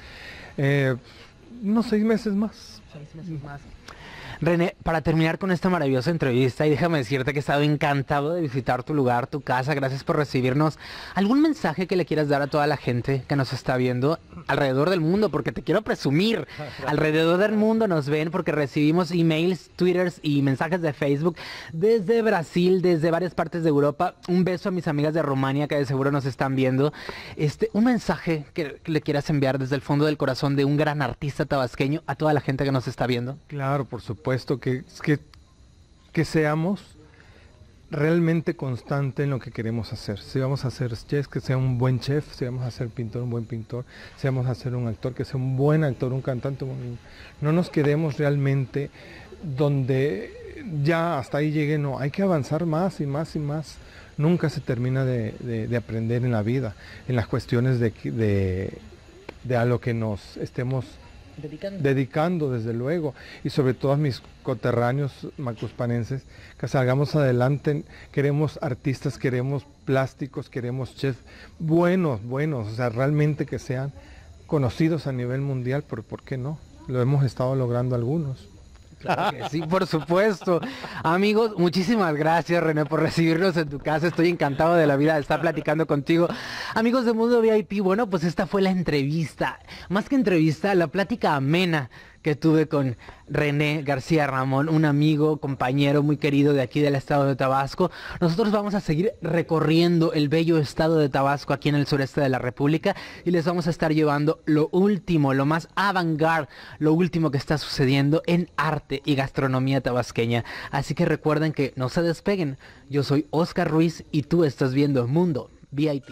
Unos 6 meses más. 6 meses más. René, para terminar con esta maravillosa entrevista, y déjame decirte que he estado encantado de visitar tu lugar, tu casa, gracias por recibirnos. ¿Algún mensaje que le quieras dar a toda la gente que nos está viendo alrededor del mundo? Porque te quiero presumir, alrededor del mundo nos ven porque recibimos emails, twitters y mensajes de Facebook desde Brasil, desde varias partes de Europa. Un beso a mis amigas de Rumania que de seguro nos están viendo. Un mensaje que le quieras enviar desde el fondo del corazón de un gran artista tabasqueño a toda la gente que nos está viendo. Claro, por supuesto. Que seamos realmente constantes en lo que queremos hacer. Si vamos a ser chefs, que sea un buen chef; si vamos a ser pintor, un buen pintor; si vamos a ser un actor, que sea un buen actor, un cantante. No nos quedemos realmente donde ya hasta ahí llegué, no, hay que avanzar más y más y más. Nunca se termina de aprender en la vida, en las cuestiones de a lo que nos estemos dedicando, desde luego, y sobre todo a mis coterráneos macuspanenses, que salgamos adelante. Queremos artistas, queremos plásticos, queremos chefs buenos, o sea, realmente que sean conocidos a nivel mundial, pero ¿por qué no? Lo hemos estado logrando algunos. Claro que sí, por supuesto. Amigos, muchísimas gracias, René, por recibirnos en tu casa. Estoy encantado de la vida de estar platicando contigo. Amigos de Mundo VIP, bueno, pues esta fue la entrevista. Más que entrevista, la plática amena que tuve con René García Ramón, un amigo, compañero muy querido de aquí del estado de Tabasco. Nosotros vamos a seguir recorriendo el bello estado de Tabasco aquí en el sureste de la República y les vamos a estar llevando lo último, lo más avant-garde, lo último que está sucediendo en arte y gastronomía tabasqueña. Así que recuerden que no se despeguen. Yo soy Oscar Ruiz y tú estás viendo Mundo VIP.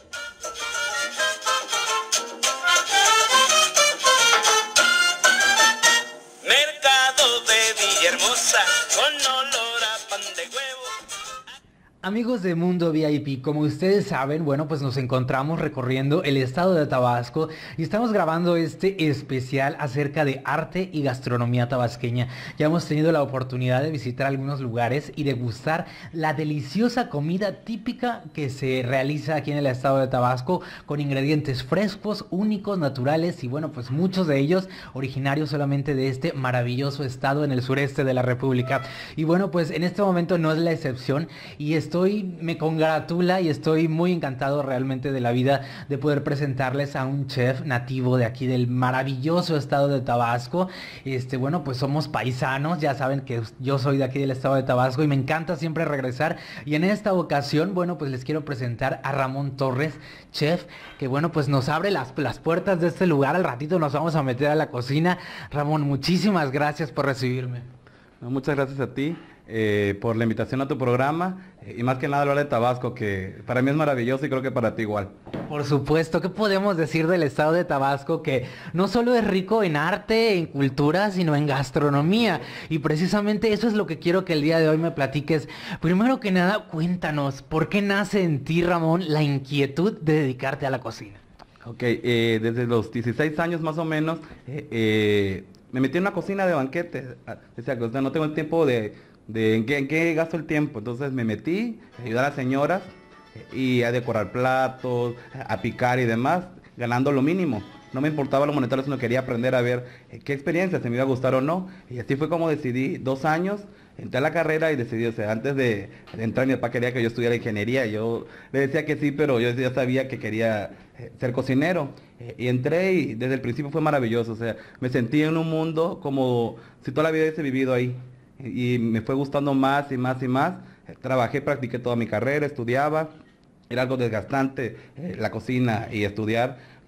Hermosa, con olor a pan de huevo. Amigos de Mundo VIP, como ustedes saben, bueno, pues nos encontramos recorriendo el estado de Tabasco y estamos grabando este especial acerca de arte y gastronomía tabasqueña. Ya hemos tenido la oportunidad de visitar algunos lugares y degustar la deliciosa comida típica que se realiza aquí en el estado de Tabasco, con ingredientes frescos, únicos, naturales y bueno, pues muchos de ellos originarios solamente de este maravilloso estado en el sureste de la República. Y bueno, pues en este momento no es la excepción y me congratula y estoy muy encantado realmente de la vida de poder presentarles a un chef nativo de aquí del maravilloso estado de Tabasco. Bueno, pues somos paisanos, ya saben que yo soy de aquí del estado de Tabasco y me encanta siempre regresar. Y en esta ocasión, bueno, pues les quiero presentar a Ramón Torres, chef, que bueno, pues nos abre las puertas de este lugar. Al ratito nos vamos a meter a la cocina. Ramón, muchísimas gracias por recibirme. Muchas gracias a ti por la invitación a tu programa y más que nada hablar de Tabasco, que para mí es maravilloso y creo que para ti igual. Por supuesto, ¿qué podemos decir del estado de Tabasco? Que no solo es rico en arte, en cultura, sino en gastronomía. Y precisamente eso es lo que quiero que el día de hoy me platiques. Primero que nada, cuéntanos, ¿por qué nace en ti, Ramón, la inquietud de dedicarte a la cocina? Ok, desde los 16 años más o menos, me metí en una cocina de banquete. Decía que no tengo el tiempo en qué gasto el tiempo. Entonces me metí a ayudar a las señoras y a decorar platos, a picar y demás, ganando lo mínimo. No me importaba lo monetario, sino quería aprender a ver qué experiencia, si me iba a gustar o no. Y así fue como decidí, 2 años, entré a la carrera y decidí, o sea, antes de entrar, mi papá quería que yo estudiara ingeniería. Yo le decía que sí, pero yo ya sabía que quería ser cocinero. Y entré y desde el principio fue maravilloso. O sea, me sentí en un mundo como si toda la vida hubiese vivido ahí. Y me fue gustando más y más y más. Trabajé, practiqué toda mi carrera, estudiaba. Era algo desgastante la cocina y estudiar,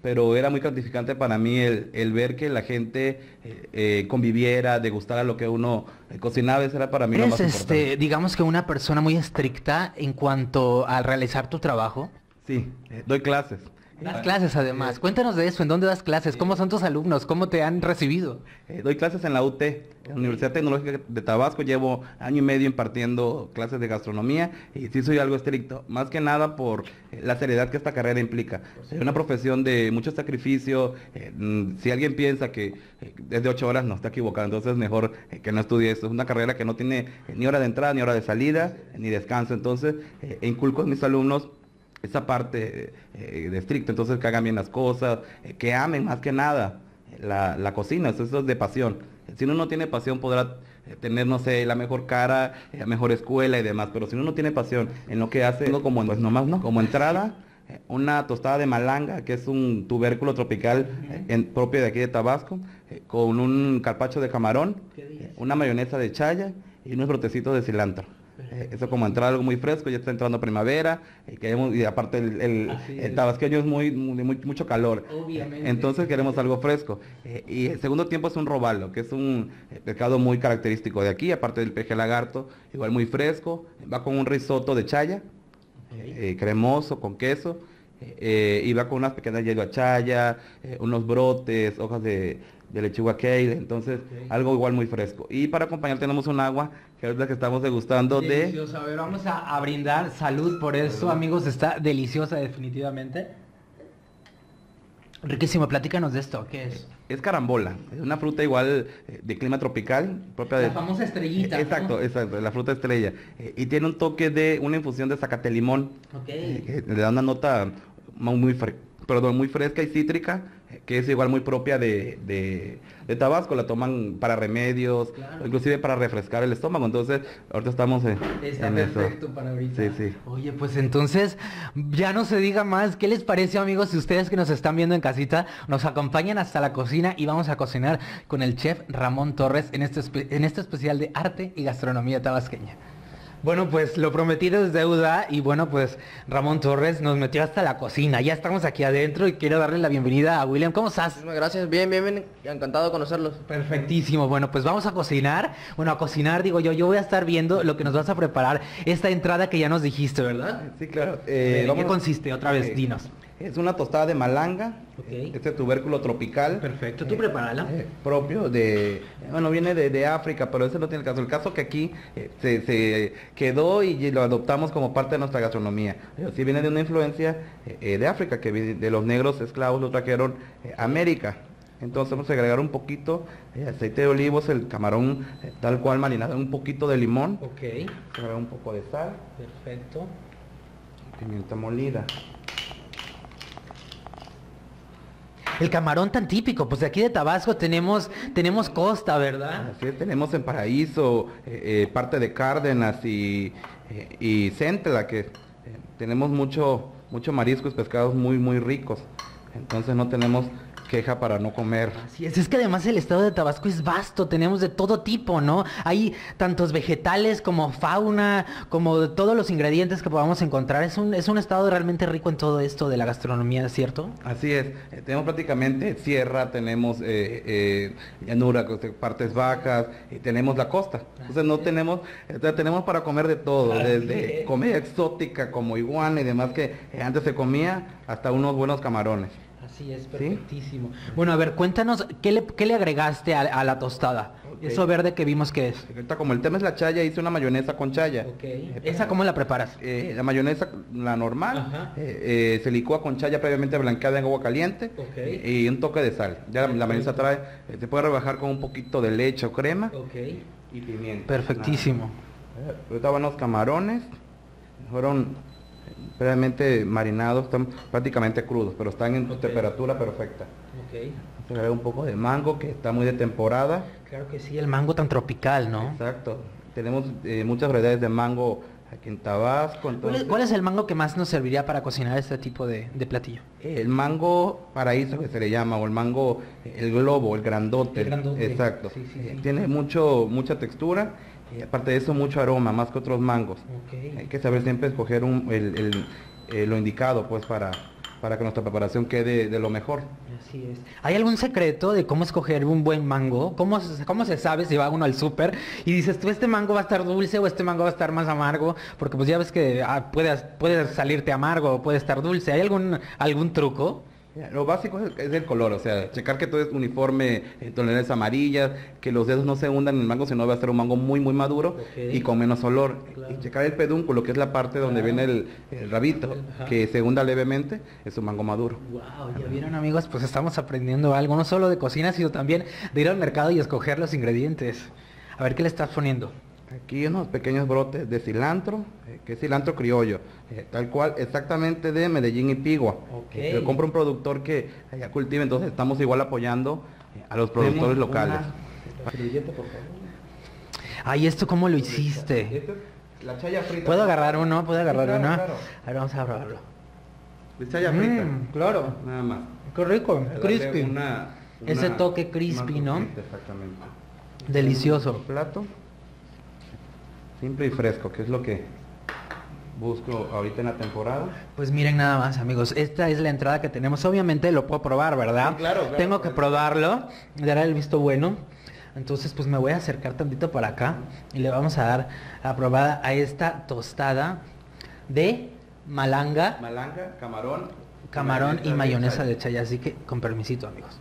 pero era muy gratificante para mí el ver que la gente conviviera, degustara lo que uno cocinaba. Eso era para mí lo más importante. Digamos que una persona muy estricta en cuanto a realizar tu trabajo. Sí, doy clases. Das clases además. Cuéntanos de eso, ¿en dónde das clases? ¿Cómo son tus alumnos? ¿Cómo te han recibido? Doy clases en la UT, en la Universidad Tecnológica de Tabasco. Llevo año y medio impartiendo clases de gastronomía y sí soy algo estricto, más que nada por la seriedad que esta carrera implica. Es una profesión de mucho sacrificio. Si alguien piensa que es de 8 horas, no, está equivocado. Entonces es mejor que no estudie esto. Es una carrera que no tiene ni hora de entrada, ni hora de salida, ni descanso. Entonces inculco a mis alumnos esa parte de estricto, entonces que hagan bien las cosas, que amen más que nada la cocina. Eso es de pasión. Si uno no tiene pasión podrá tener, no sé, la mejor cara, la mejor escuela y demás, pero si uno no tiene pasión en lo que hace, uno como, pues nomás no, como entrada, una tostada de malanga, que es un tubérculo tropical propio de aquí de Tabasco, con un carpaccio de camarón, una mayonesa de chaya y unos brotecitos de cilantro. Eso como entrar algo muy fresco, ya está entrando primavera, y aparte el tabasqueño es mucho calor. Obviamente. Entonces queremos algo fresco. Y el segundo tiempo es un robalo, que es un pescado muy característico de aquí, aparte del peje lagarto, igual muy fresco. Va con un risotto de chaya, cremoso, con queso, y va con unas pequeñas hierba chaya, unos brotes, hojas de lechuga kale, entonces algo igual muy fresco. Y para acompañar tenemos un agua, que es la que estamos degustando deliciosa. A ver, vamos a brindar salud por eso, amigos, está deliciosa definitivamente. Riquísimo, platícanos de esto, ¿qué es? Es carambola, es una fruta igual de clima tropical, propia de... La famosa estrellita, exacto, ¿no? Exacto, la fruta estrella. Y tiene un toque de una infusión de zacate limón. Okay. Le da una nota muy fresca y cítrica, que es igual muy propia de Tabasco. La toman para remedios, claro, inclusive para refrescar el estómago. Entonces, ahorita estamos está en perfecto eso. para ahorita. Sí. Oye, pues entonces, ya no se diga más. ¿Qué les pareció, amigos? Si ustedes que nos están viendo en casita, nos acompañan hasta la cocina y vamos a cocinar con el chef Ramón Torres en este especial de arte y gastronomía tabasqueña. Bueno, pues lo prometido es deuda y bueno, pues Ramón Torres nos metió hasta la cocina. Ya estamos aquí adentro y quiero darle la bienvenida a William. ¿Cómo estás? Gracias, bien, encantado de conocerlos. Perfectísimo, bueno, pues vamos a cocinar. Bueno, a cocinar digo yo voy a estar viendo lo que nos vas a preparar. Esta entrada que ya nos dijiste, ¿verdad? Sí, claro. ¿En qué consiste? Otra vez, dinos. Es una tostada de malanga, este tubérculo tropical. Perfecto, tú prepárala. Propio de, bueno, viene de África, pero ese no tiene el caso. El caso que aquí se quedó y lo adoptamos como parte de nuestra gastronomía. Sí viene de una influencia de África, que de los negros esclavos lo trajeron a América. Entonces vamos a agregar un poquito aceite de olivos, el camarón tal cual marinado, un poquito de limón. Agregar un poco de sal. Perfecto. Pimienta molida. El camarón tan típico, pues de aquí de Tabasco tenemos costa, ¿verdad? Así es, tenemos en Paraíso, parte de Cárdenas y Centla, que tenemos mucho mariscos, pescados muy ricos. Entonces no tenemos queja para no comer. Así es que además el estado de Tabasco es vasto, tenemos de todo tipo, ¿no? Hay tantos vegetales como fauna, como de todos los ingredientes que podamos encontrar. Es un estado realmente rico en todo esto de la gastronomía, ¿cierto? Así es, tenemos prácticamente sierra, tenemos llanura, partes bajas, y tenemos la costa. Entonces tenemos para comer de todo, desde comida exótica como iguana y demás que antes se comía, hasta unos buenos camarones. Así es, perfectísimo. ¿Sí? Bueno, a ver, cuéntanos, ¿qué le agregaste a la tostada? Eso verde que vimos que es. Ahorita, como el tema es la chaya, hice una mayonesa con chaya. ¿Esa cómo la preparas? La mayonesa, la normal, se licúa con chaya previamente blanqueada en agua caliente y un toque de sal. Ya la mayonesa trae, se puede rebajar con un poquito de leche o crema y pimienta. Perfectísimo. Ahorita van los camarones, fueron previamente marinados, están prácticamente crudos, pero están en temperatura perfecta. Vamos a agregar un poco de mango, que está muy de temporada. Claro que sí, el mango tan tropical, ¿no? Exacto. Tenemos muchas variedades de mango aquí en Tabasco. Entonces, ¿Cuál es el mango que más nos serviría para cocinar este tipo de platillo? El mango paraíso, que se le llama, o el mango, el globo, el grandote. El grandote. Exacto. Sí. Tiene mucha textura. Y aparte de eso, mucho aroma, más que otros mangos. Hay que saber siempre escoger lo indicado, pues, para para que nuestra preparación quede de lo mejor. Así es. ¿Hay algún secreto de cómo escoger un buen mango? ¿Cómo se sabe si va uno al súper y dices, tú este mango va a estar dulce o este mango va a estar más amargo? Porque pues ya ves que puede salirte amargo o puede estar dulce. ¿Hay algún truco? Lo básico es el color, o sea, checar que todo es uniforme, tonalidades amarillas, que los dedos no se hundan en el mango, sino va a ser un mango muy maduro y con menos olor. Claro. Y checar el pedúnculo, que es la parte donde viene el rabito, que se hunda levemente, es un mango maduro. Wow, ya vieron, amigos, pues estamos aprendiendo algo, no solo de cocina, sino también de ir al mercado y escoger los ingredientes. A ver, ¿qué le estás poniendo? Aquí unos pequeños brotes de cilantro, que es cilantro criollo, tal cual, exactamente de Medellín y Pigua. Yo compro un productor que allá cultiva, entonces estamos igual apoyando a los productores locales. Ay, ¿esto cómo lo hiciste? La chaya frita. ¿Puedo agarrar uno? ¿Puedo agarrar uno? Claro. A ver, vamos a probarlo. La chaya frita. Claro. Nada más. Qué rico, crispy. Ese toque crispy, ¿no? Exactamente. Delicioso. Plato. Simple y fresco, que es lo que busco ahorita en la temporada. Pues miren nada más, amigos, esta es la entrada que tenemos. Obviamente lo puedo probar, ¿verdad? Sí, claro. Tengo que probarlo, dar el visto bueno. Entonces pues me voy a acercar tantito para acá y le vamos a dar la probada a esta tostada de malanga. Malanga, Camarón y mayonesa de chaya, así que con permisito, amigos.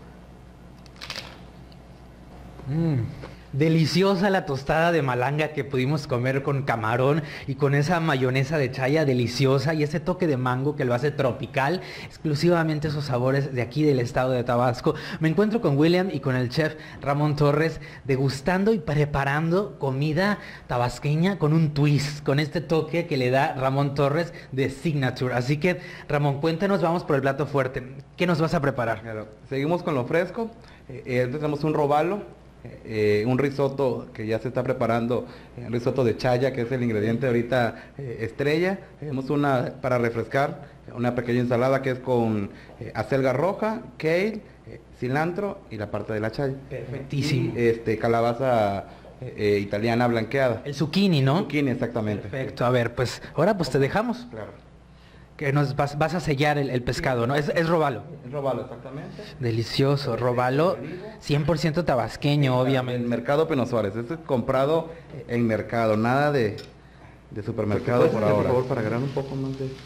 Deliciosa la tostada de malanga que pudimos comer con camarón y con esa mayonesa de chaya deliciosa y ese toque de mango que lo hace tropical, exclusivamente esos sabores de aquí del estado de Tabasco. Me encuentro con William y con el chef Ramón Torres degustando y preparando comida tabasqueña con un twist, con este toque que le da Ramón Torres de Signature. Así que, Ramón, cuéntanos, vamos por el plato fuerte. ¿Qué nos vas a preparar? Claro. Seguimos con lo fresco. Tenemos un robalo. Un risotto que ya se está preparando, un risotto de chaya, que es el ingrediente ahorita estrella. Tenemos una para refrescar, una pequeña ensalada que es con acelga roja, kale, cilantro y la parte de la chaya. Perfectísimo. Y calabaza italiana blanqueada. El zucchini, ¿no? Zucchini, exactamente. Perfecto, a ver, pues ahora pues te dejamos. Claro. Que nos vas a sellar el pescado, ¿no? Es robalo. Es robalo, exactamente. Delicioso, robalo 100% tabasqueño, obviamente. El mercado Pino Suárez, este es comprado en mercado, nada de supermercado por ahora. Por favor, para agarrar un poco más de...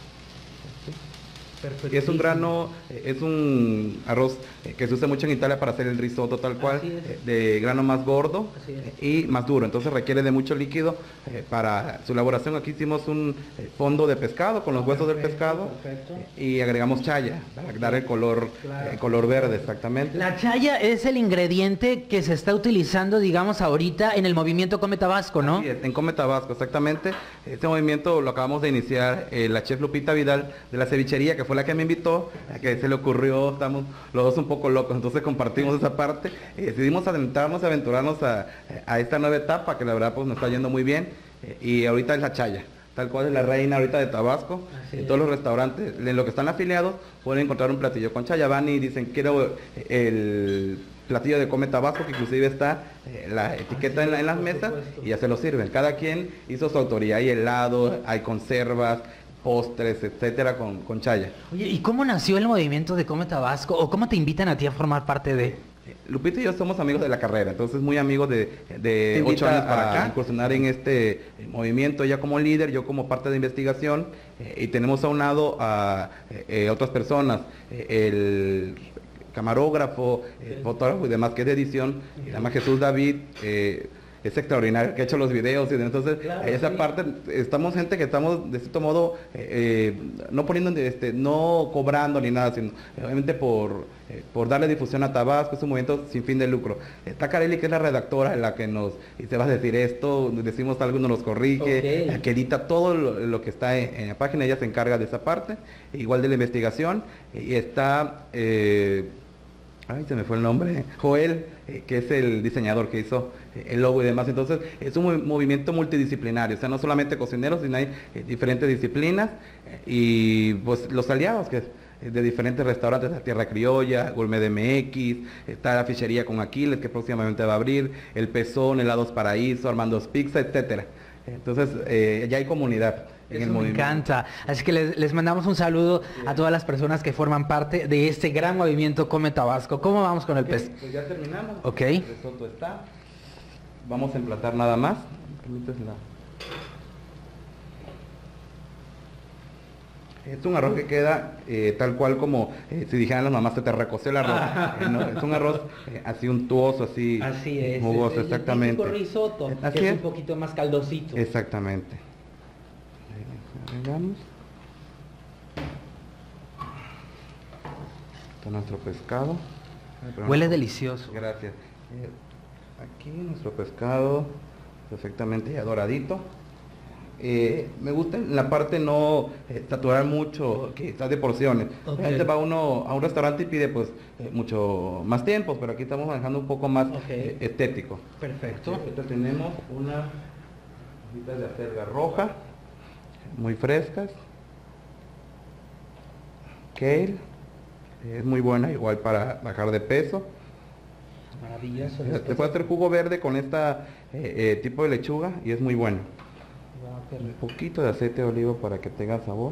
Y es un grano, es un arroz que se usa mucho en Italia para hacer el risotto tal cual, de grano más gordo y más duro, entonces requiere de mucho líquido para su elaboración. Aquí hicimos un fondo de pescado con los huesos del pescado y agregamos chaya para dar el color verde, exactamente. La chaya es el ingrediente que se está utilizando, digamos, ahorita en el movimiento Come Tabasco, ¿no? Sí, en Come Tabasco, exactamente. Este movimiento lo acabamos de iniciar la chef Lupita Vidal de la cevichería, que fue la que me invitó, a que se le ocurrió, estamos los dos un poco locos, entonces compartimos esa parte, decidimos aventurarnos a esta nueva etapa, que la verdad pues nos está yendo muy bien, y ahorita es la chaya, tal cual es la reina ahorita de Tabasco. En todos los restaurantes, en los que están afiliados, pueden encontrar un platillo con chaya, van y dicen, quiero el platillo de Come Tabasco, que inclusive está la etiqueta en las mesas, y ya se lo sirven. Cada quien hizo su autoría, hay helado, hay conservas, postres, etcétera, con chaya. Oye, ¿y cómo nació el movimiento de Come Tabasco? ¿O cómo te invitan a ti a formar parte de...? Lupita y yo somos amigos de la carrera, entonces muy amigos de 8 años para acá, incursionar en este movimiento, ella como líder, yo como parte de investigación, y tenemos aunado a otras personas, el camarógrafo, fotógrafo y demás, que es de edición, se llama Jesús David, es extraordinario, que ha hecho los videos, y entonces esa parte, estamos gente que estamos de cierto modo no poniendo, no cobrando ni nada, sino obviamente por darle difusión a Tabasco. Es un movimiento sin fin de lucro. Está Carelli, que es la redactora, en la que nos dice, vas a decir esto, decimos algo, nos corrige, que edita todo lo que está en la página, ella se encarga de esa parte, igual de la investigación, y está... ay, se me fue el nombre, Joel, que es el diseñador que hizo el logo y demás. Entonces es un movimiento multidisciplinario, o sea, no solamente cocineros, sino hay diferentes disciplinas, y pues los aliados que de diferentes restaurantes, la Tierra Criolla, Gourmet MX, está la Fichería con Aquiles, que próximamente va a abrir, El Pezón, Helados Paraíso, Armando's Pizza, etcétera. Entonces, ya hay comunidad en el Eso me movimiento. encanta. Así que les mandamos un saludo a todas las personas que forman parte de este gran movimiento Come Tabasco. ¿Cómo vamos con el pez? Pues ya terminamos. Ok. El risotto está. Vamos a emplatar nada más. Es un arroz que queda tal cual como si dijeran las mamás, se te recoció el arroz. ¿No? Es un arroz así untuoso, así, Así es. jugoso, el exactamente. típico risotto, Así que es es. un poquito más caldosito. Exactamente. Agregamos. Está nuestro pescado. Ay, perdón. Huele delicioso. Gracias. Aquí nuestro pescado perfectamente ya doradito. Me gusta en la parte no saturar mucho, que está de porciones. Ok. La gente va uno a un restaurante y pide pues mucho más tiempo, pero aquí estamos manejando un poco más Ok. estético. Perfecto. Ahorita tenemos unas hojitas de acelga roja, muy frescas. Kale, es muy buena igual para bajar de peso. Maravilloso. Se puede hacer jugo verde con esta tipo de lechuga y es muy bueno. Un poquito de aceite de oliva para que tenga sabor.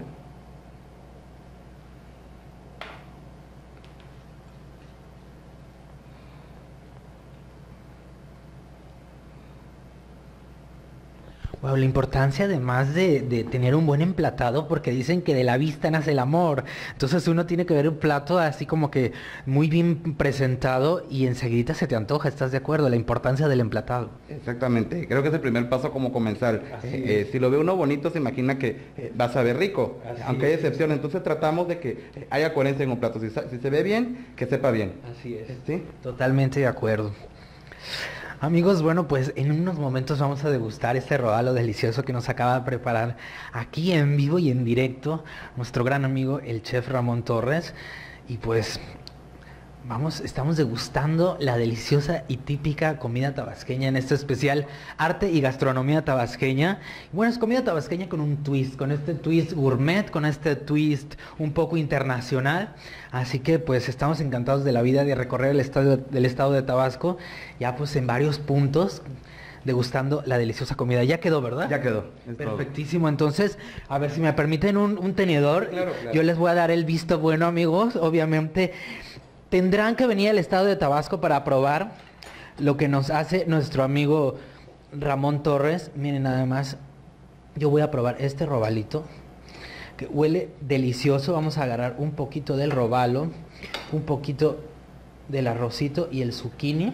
Wow, la importancia además de tener un buen emplatado, porque dicen que de la vista nace el amor. Entonces uno tiene que ver un plato así como que muy bien presentado y enseguida se te antoja, ¿estás de acuerdo? La importancia del emplatado. Exactamente, creo que es el primer paso como comenzar. Si lo ve uno bonito, se imagina que va a saber rico, Así aunque hay es. excepciones. Entonces tratamos de que haya coherencia en un plato. Si se ve bien, que sepa bien. Así es. ¿Sí? Totalmente de acuerdo. Amigos, bueno, pues en unos momentos vamos a degustar este rodalo delicioso que nos acaba de preparar aquí en vivo y en directo nuestro gran amigo el chef Ramón Torres. Y pues estamos degustando la deliciosa y típica comida tabasqueña en este especial Arte y Gastronomía Tabasqueña. Bueno, es comida tabasqueña con un twist, con este twist gourmet, con este twist un poco internacional. Así que pues estamos encantados de la vida de recorrer el estado de Tabasco, ya pues en varios puntos, degustando la deliciosa comida. Ya quedó, ¿verdad? Ya quedó. Es todo. Perfectísimo. Entonces, a ver si me permiten un tenedor. Claro, claro. Yo les voy a dar el visto bueno, amigos. Obviamente tendrán que venir al estado de Tabasco para probar lo que nos hace nuestro amigo Ramón Torres. Miren nada más, yo voy a probar este robalito que huele delicioso. Vamos a agarrar un poquito del robalo, un poquito del arrocito y el zucchini.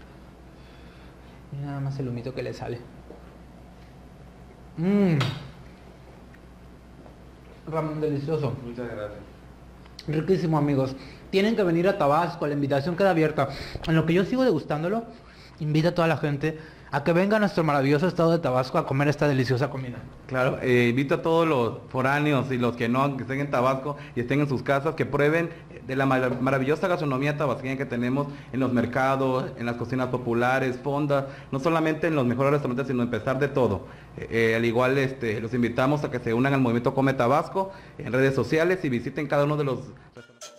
Y nada más el humito que le sale. Ramón, delicioso. Muchas gracias. Riquísimo, amigos. Tienen que venir a Tabasco, la invitación queda abierta. En lo que yo sigo degustándolo, invita a toda la gente a que venga a nuestro maravilloso estado de Tabasco a comer esta deliciosa comida. Claro, invito a todos los foráneos y los que no, que estén en Tabasco y estén en sus casas, que prueben de la maravillosa gastronomía tabasqueña que tenemos en los mercados, en las cocinas populares, fondas, no solamente en los mejores restaurantes, sino empezar de todo. Al igual los invitamos a que se unan al movimiento Come Tabasco en redes sociales y visiten cada uno de los restaurantes.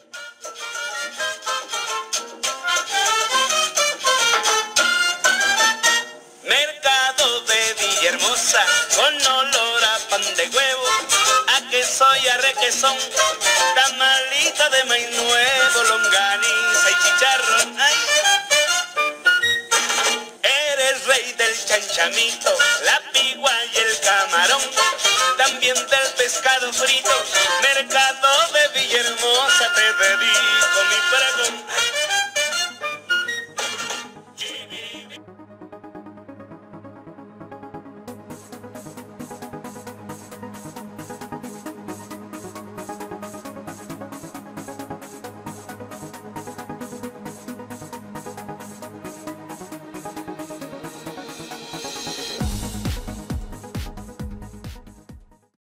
Mercado de Villahermosa, con olor a pan de huevo, a queso y a requesón, tamalita de maíz nuevo, longaniza y chicharrón. ¡Ay! Eres rey del chanchamito, la pigua y el camarón, también del pescado frito. Mercado de Villahermosa, te dedico